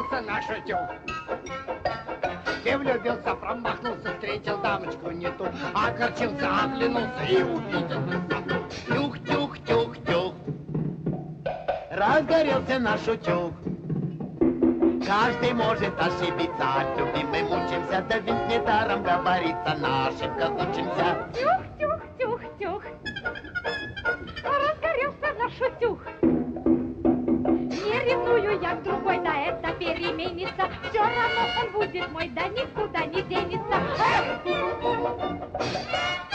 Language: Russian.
разгорелся наш утюг. И влюбился, промахнулся, встретил дамочку не ту, огорчился, оглянулся и увидел. Тюх, тюх, тюх, тюх. Разгорелся наш утюг. Каждый может ошибиться, от любимой мучимся, да ведь недаром говорится, на ошибках учимся. Тюх, тюх, тюх, тюх. Разгорелся наш утюг. Не ревную я к другой, да это переменится. Все равно он будет мой, да никуда не денется.